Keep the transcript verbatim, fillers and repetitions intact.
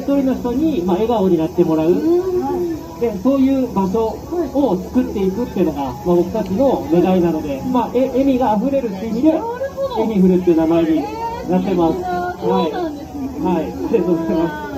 人の人に、まあ、笑顔になってもらう、でそういう場所を作っていくっていうのが、まあ、僕たちの願いなので、まあ、え笑みがあふれるっていう意味でエミフルっていう名前になってます。はい、はい、ありがとうございます。